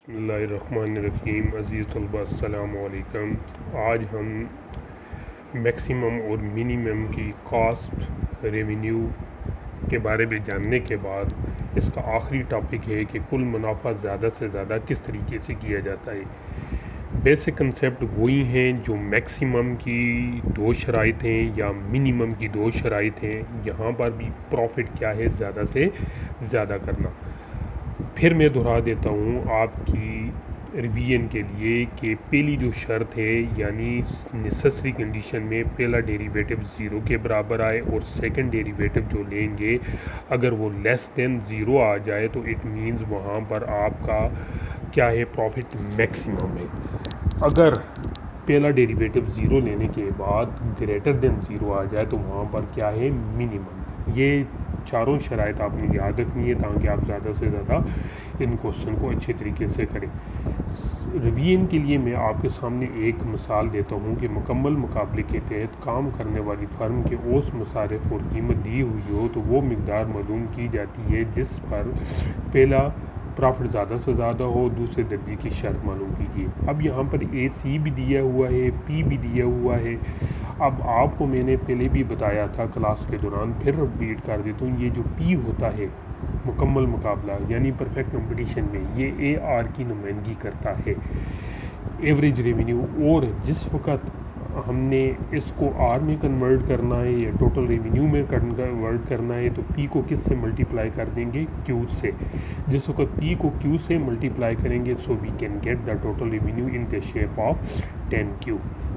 बिस्मिल्लाहिर्रहमानिर्रहीम। अज़ीज़ तलबा अस्सलाम वालेकुम। आज हम मैक्सिमम और मिनिमम की कॉस्ट रेवेन्यू के बारे में जानने के बाद इसका आखिरी टॉपिक है कि कुल मुनाफा ज़्यादा से ज़्यादा किस तरीके से किया जाता है। बेसिक कंसेप्ट वही हैं जो मैक्सिमम की दो शराइत हैं या मिनिमम की दो शराइत हैं। यहाँ पर भी प्रॉफिट क्या है, ज़्यादा से ज़्यादा करना। फिर मैं दोहरा देता हूँ आपकी रिवीजन के लिए कि पहली जो शर्त है यानी नेसेसरी कंडीशन में पहला डेरिवेटिव ज़ीरो के बराबर आए और सेकंड डेरिवेटिव जो लेंगे अगर वो लेस देन ज़ीरो आ जाए तो इट मींस वहाँ पर आपका क्या है, प्रॉफिट मैक्सिमम है। अगर पहला डेरिवेटिव ज़ीरो लेने के बाद ग्रेटर देन ज़ीरो आ जाए तो वहाँ पर क्या है, मिनिमम। ये चारों शराइत आपने याद रखनी है ताकि आप ज़्यादा से ज़्यादा इन क्वेश्चन को अच्छे तरीके से करें। रिवीजन के लिए मैं आपके सामने एक मिसाल देता हूँ कि मुकम्मल मुकाबले के तहत काम करने वाली फर्म के औसत मसारिफ और कीमत दी हुई हो तो वो मिकदार मालूम की जाती है जिस पर पहला प्रॉफिट ज़्यादा से ज़्यादा हो। दूसरे दर्जे की शर्त मालूम कीजिए। अब यहाँ पर AC भी दिया हुआ है, P भी दिया हुआ है। अब आपको मैंने पहले भी बताया था क्लास के दौरान, फिर रिपीट कर देता हूँ। ये जो P होता है मुकम्मल मुकाबला यानी परफेक्ट कंपटीशन में, ये AR की नुमाइंदगी करता है, एवरेज रेवेन्यू। और जिस वक्त हमने इसको R में कन्वर्ट करना है या टोटल रेवेन्यू में कन्वर्ट करना है तो P को किस से मल्टीप्लाई कर देंगे, Q से। जिस वक्त P को Q से मल्टीप्लाई करेंगे so we can get the total revenue in the shape of 10Q।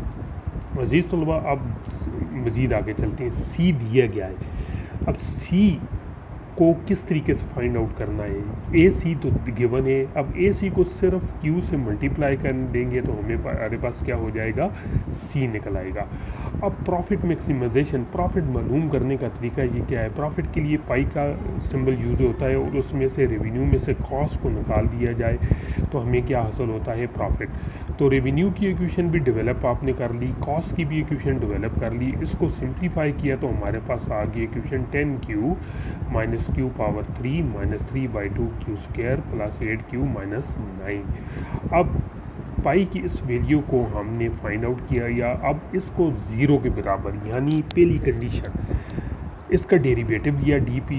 अजीज़ तलबा, अब मज़ीद आगे चलते हैं। C दिया गया है। अब C को किस तरीके से फाइंड आउट करना है। AC तो गिवन है। अब AC को सिर्फ Q से मल्टीप्लाई कर देंगे तो हमारे पास क्या हो जाएगा, C निकल आएगा। अब प्रॉफिट मैक्सिमाइजेशन, प्रॉफिट मालूम करने का तरीका ये क्या है। प्रॉफिट के लिए पाई का सिंबल यूज़ होता है और उसमें से रेवेन्यू में से कॉस्ट को निकाल दिया जाए तो हमें क्या हासिल होता है, प्रॉफिट। तो रेवेन्यू की इक्वेशन भी डेवलप आपने कर ली, कॉस्ट की भी इक्वेशन डेवलप कर ली। इसको सिंप्लीफाई किया तो हमारे पास आ गई equation 10Q minus Q power 3 minus 3/2 Q square plus 8Q minus 9। अब पाई की इस वैल्यू को हमने फाइंड आउट किया या अब इसको ज़ीरो के बराबर यानी पहली कंडीशन इसका डेरिवेटिव लिया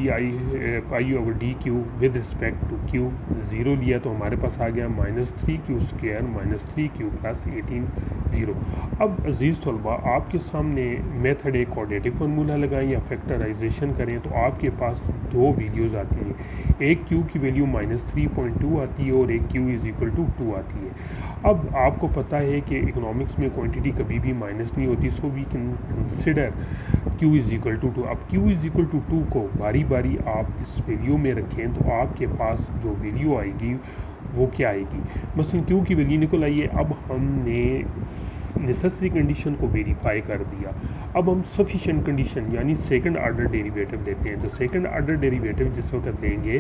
dPi/dQ with respect to Q, zero लिया तो हमारे पास आ गया minus 3Q square minus 3Q plus 18 zero. अब अजीज़ तलबा, आपके सामने मेथड एक क्वाड्रेटिक फार्मूला लगाएं या फैक्टराइजेशन करें तो आपके पास दो वैल्यूज़ आती हैं। एक Q की वैल्यू -3.2 आती है और एक Q = 2 आती है। अब आपको पता है कि इकोनॉमिक्स में क्वांटिटी कभी भी माइनस नहीं होती, so we can consider Q = 2। अब Q = 2 को बारी बारी आप इस वैल्यू में रखें तो आपके पास जो वैल्यू आएगी वो क्या आएगी। मसलन Q की वैल्यू निकल आई है। अब हमने नेसेसरी कंडीशन को वेरीफाई कर दिया। अब हम सफिशिएंट कंडीशन यानी सेकंड ऑर्डर डेरिवेटिव लेते हैं। तो सेकंड ऑर्डर डेरिवेटिव जिस वक्त लेंगे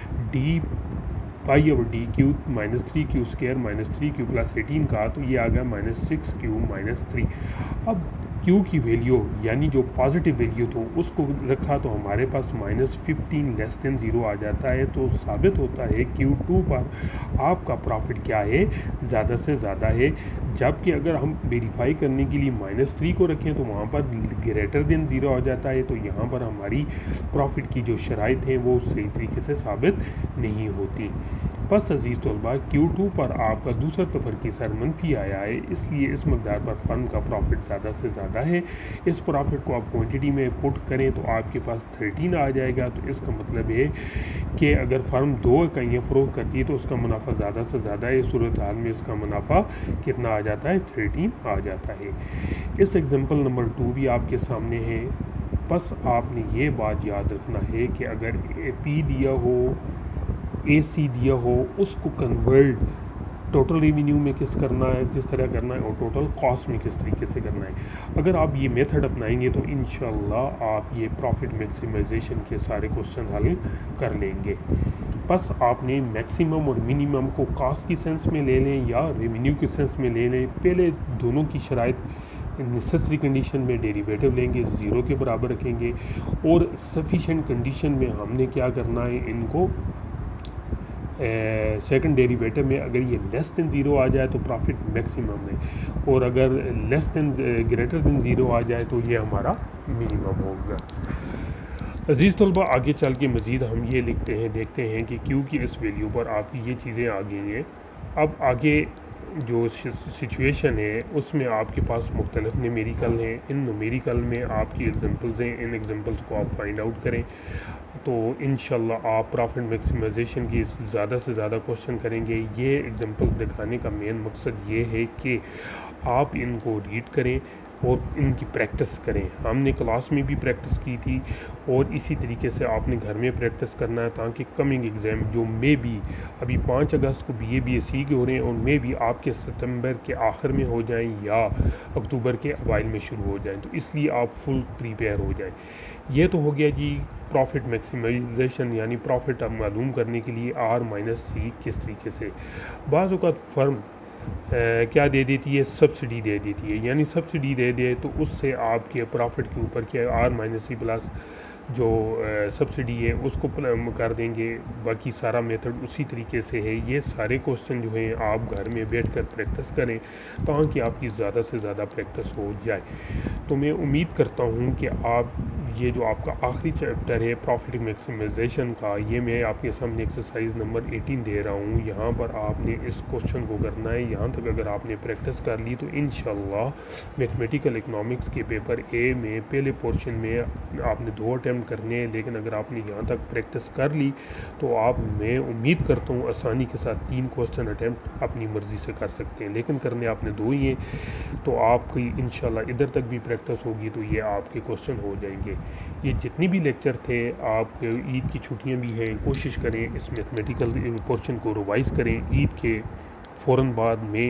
dPi/dQ minus 3Q square minus 3Q plus 18 का, तो ये आ गया -6Q माइनस 3। अब Q की वैल्यू यानी जो पॉजिटिव वैल्यू तो उसको रखा तो हमारे पास -15 लेस देन 0 आ जाता है। तो साबित होता है Q2 पर आपका प्रॉफिट क्या है, ज़्यादा से ज़्यादा है। जबकि अगर हम वेरीफाई करने के लिए -3 को रखें तो वहाँ पर ग्रेटर देन 0 आ जाता है। तो यहाँ पर हमारी प्रॉफिट की जो शराइत हैं वो सही तरीके से साबित नहीं होती। बस अजीज़ तलबा, Q2 पर आपका दूसरा तफरकी सर मनफी आया है, इसलिए इस मकदार पर फर्म का प्रॉफिट ज़्यादा से ज़्यादा है। इस प्रॉफिट को आप क्वांटिटी में पुट करें तो आपके पास 13 आ जाएगा। तो इसका मतलब है कि अगर फर्म 2 इकाइयाँ फ़रोख्त करती है तो उसका मुनाफा ज़्यादा से ज़्यादा है। इस सूरत हाल में इसका मुनाफा कितना आ जाता है, 13 आ जाता है। इस एग्जाम्पल नंबर 2 भी आपके सामने है। बस आपने ये बात याद रखना है कि अगर P दिया हो, AC दिया हो, उसको कन्वर्ट टोटल रेवेन्यू में किस तरह करना है और टोटल कॉस्ट में किस तरीके से करना है। अगर आप ये मेथड अपनाएंगे तो इंशाल्लाह आप ये प्रॉफिट मैक्सिमाइजेशन के सारे क्वेश्चन हल कर लेंगे। बस आपने मैक्सिमम और मिनिमम को कॉस्ट की सेंस में ले लें या रेवेन्यू की सेंस में ले लें। पहले दोनों की शराइत नेसेसरी कंडीशन में डेरिवेटिव लेंगे, ज़ीरो के बराबर रखेंगे और सफिशेंट कंडीशन में हमने क्या करना है, इनको सेकंड डेरिवेटिव में अगर ये लेस दैन ज़ीरो आ जाए तो प्रॉफिट मैक्सिमम है, और अगर less than greater than zero आ जाए तो ये हमारा मिनिमम होगा। अज़ीज़ तलबा, आगे चल के मज़ीद हम ये लिखते हैं, देखते हैं कि क्यों की इस वैल्यू पर आपकी ये चीज़ें आ गई हैं। अब आगे जो सिचुएशन है उसमें आपके पास मुख्तलिफ न्यूमेरिकल हैं, इन न्यूमेरिकल में आपकी एग्जांपल्स हैं, इन एग्जांपल्स को आप फाइंड आउट करें तो इंशाल्लाह आप प्रॉफिट मैक्सिमाइजेशन की ज़्यादा से ज़्यादा क्वेश्चन करेंगे। ये एग्जांपल दिखाने का मेन मकसद ये है कि आप इनको रीड करें और इनकी प्रैक्टिस करें। हमने क्लास में भी प्रैक्टिस की थी और इसी तरीके से आपने घर में प्रैक्टिस करना है, ताकि कमिंग एग्ज़ाम जो मे बी अभी 5 अगस्त को BA-BSc के हो रहे हैं और मे बी आपके सितंबर के आखिर में हो जाएं या अक्टूबर के अवाइल में शुरू हो जाएं, तो इसलिए आप फुल प्रिपेयर हो जाएं। ये तो हो गया जी प्रॉफिट मैक्सिमाइजेशन, यानी प्रॉफिट अब मालूम करने के लिए R-C किस तरीके से। बाज़ औक़ात फर्म क्या दे देती है, सब्सिडी दे देती है, यानी सब्सिडी दे दे तो उससे आपके प्रॉफिट के ऊपर क्या R-C प्लस जो सब्सिडी है उसको कर देंगे। बाकी सारा मेथड उसी तरीके से है। ये सारे क्वेश्चन जो हैं आप घर में बैठकर प्रैक्टिस करें ताकि आपकी ज़्यादा से ज़्यादा प्रैक्टिस हो जाए। तो मैं उम्मीद करता हूँ कि आप ये जो आपका आखिरी चैप्टर है प्रॉफिट मैक्सिमाइजेशन का, ये मैं आपके सामने एक्सरसाइज नंबर 18 दे रहा हूँ। यहाँ पर आपने इस क्वेश्चन को करना है। यहाँ तक अगर आपने प्रैक्टिस कर ली तो इंशाल्लाह मैथमेटिकल इकनॉमिक्स के पेपर A में पहले पोर्शन में आपने 2 अटैम्प्ट करने हैं, लेकिन अगर आपने यहाँ तक प्रैक्टिस कर ली तो आप, मैं उम्मीद करता हूँ, आसानी के साथ 3 क्वेश्चन अटैम्प्ट अपनी मर्ज़ी से कर सकते हैं। लेकिन करने आपने 2 ही हैं, तो आपकी इंशाल्लाह इधर तक भी प्रैक्टिस होगी तो ये आपके क्वेश्चन हो जाएंगे। ये जितनी भी लेक्चर थे, आप ईद की छुट्टियां भी हैं, कोशिश करें इस मैथमेटिकल पोर्शन को रिवाइज़ करें। ईद के फ़ौरन बाद में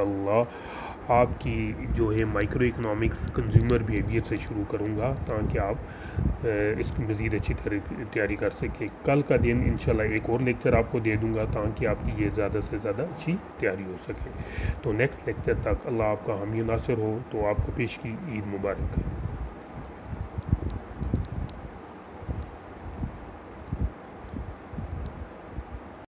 इंशाल्लाह आपकी जो है माइक्रो इकनॉमिक्स कंज्यूमर बिहेवियर से शुरू करूँगा ताकि आप इसकी मज़ीद अच्छी तैयारी कर सकें। कल का दिन इंशाल्लाह एक और लेक्चर आपको दे दूँगा ताकि आपकी ये ज़्यादा से ज़्यादा अच्छी तैयारी हो सके। तो नेक्स्ट लेक्चर तक अल्लाह आपका हामी नासिर हो। तो आपको पेश की ईद मुबारक।